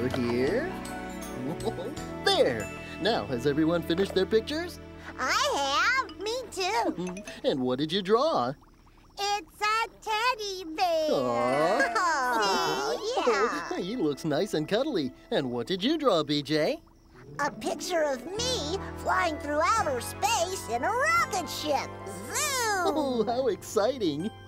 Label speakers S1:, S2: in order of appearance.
S1: over here. There! Now, has everyone finished their pictures?
S2: I have. Me too.
S1: And what did you draw?
S2: It's a teddy bear.
S1: Aww.
S2: See? Yeah.
S1: He looks nice and cuddly. And what did you draw, BJ?
S2: A picture of me flying through outer space in a rocket ship. Zoom!
S1: Oh, how exciting!